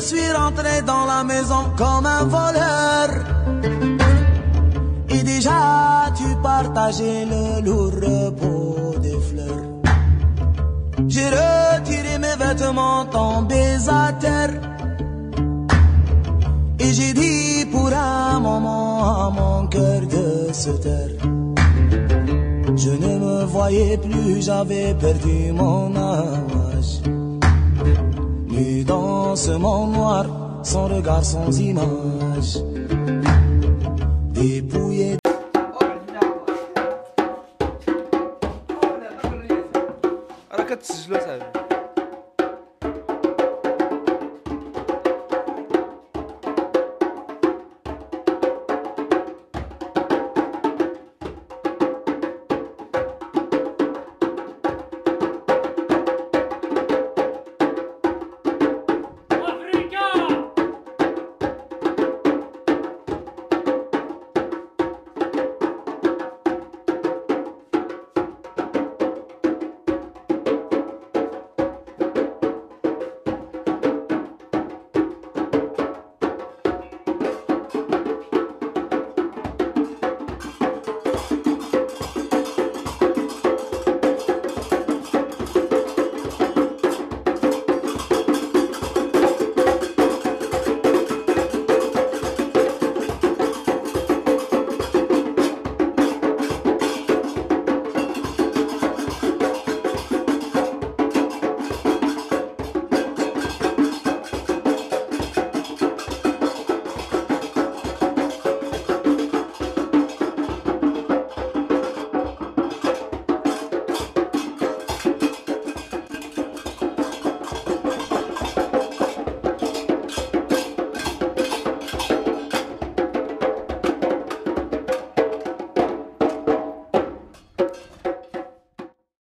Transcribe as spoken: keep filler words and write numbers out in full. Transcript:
suis rentré dans la maison comme un voleur. Et déjà tu partageais le lourd repos des fleurs. J'ai retiré mes vêtements tombés à terre. Et j'ai dit pour un moment à mon cœur de se taire. Je ne me voyais plus, j'avais perdu mon âge. Nu dans ce monde noir, sans regard, sans image. Dépouillé